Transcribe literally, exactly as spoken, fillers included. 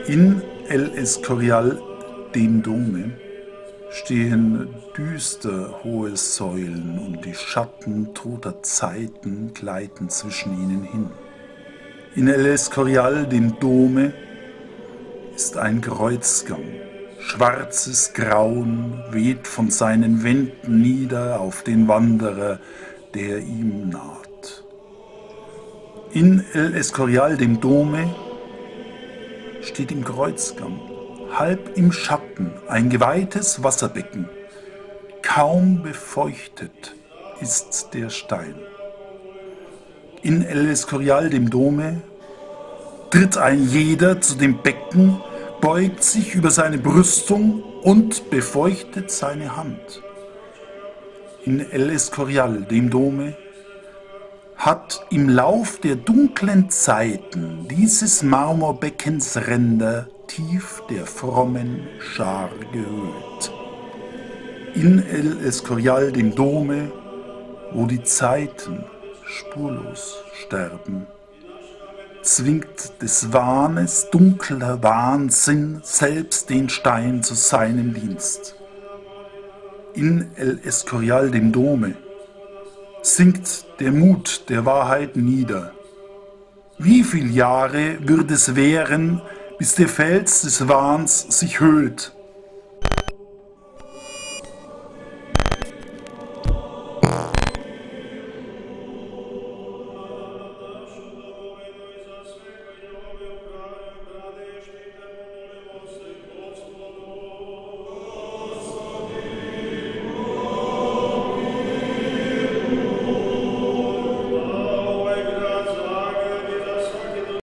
In El Escorial, dem Dome, stehen düster hohe Säulen und die Schatten toter Zeiten gleiten zwischen ihnen hin. In El Escorial, dem Dome, ist ein Kreuzgang. Schwarzes Grauen weht von seinen Wänden nieder auf den Wanderer, der ihm naht. In El Escorial, dem Dome, steht im Kreuzgang, halb im Schatten, ein geweihtes Wasserbecken. Kaum befeuchtet ist der Stein. In El Escorial, dem Dome, tritt ein jeder zu dem Becken, beugt sich über seine Brüstung und befeuchtet seine Hand. In El Escorial, dem Dome, hat im Lauf der dunklen Zeiten dieses Marmorbeckens Ränder tief der frommen Schar gehöhlt. In El Escorial, dem Dome, wo die Zeiten spurlos sterben, zwingt des Wahnes dunkler Wahnsinn selbst den Stein zu seinem Dienst. In El Escorial, dem Dome, sinkt der Mut der Wahrheit nieder. Wie viel Jahre wird es währen, bis der Fels des Wahns sich höhlt?